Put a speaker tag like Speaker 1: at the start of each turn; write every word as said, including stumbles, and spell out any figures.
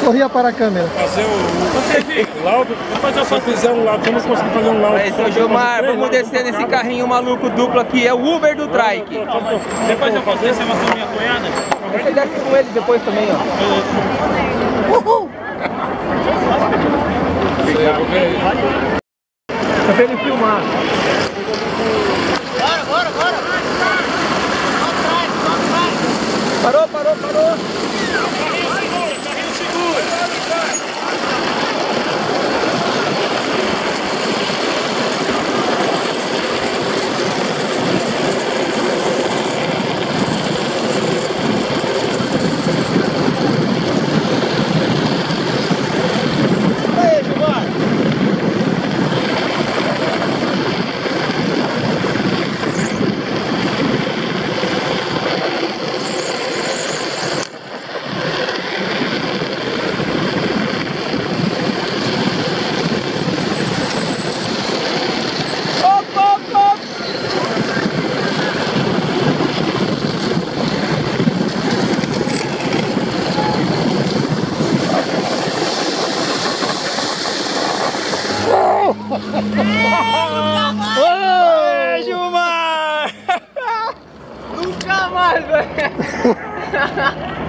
Speaker 1: Sorria para a câmera.
Speaker 2: Fazer o laudo. Se eu fizer um laudo, se eu não conseguir fazer um laudo.
Speaker 3: Aí, seu Gilmar, vamos descer nesse carrinho maluco duplo aqui, é o Uber do Trike.
Speaker 4: Depois eu posso descer uma com minha cunhada?
Speaker 3: Você desce com ele depois também, ó.
Speaker 1: Uhul!
Speaker 3: Pra ele filmar.
Speaker 5: Bora, bora, bora! Só atrás, só atrás!
Speaker 3: Parou, parou, parou!
Speaker 4: Carrinho segura, carrinho segura!
Speaker 5: Aí, Gilmar!
Speaker 3: Oi, Gilmar! Nunca mais, velho!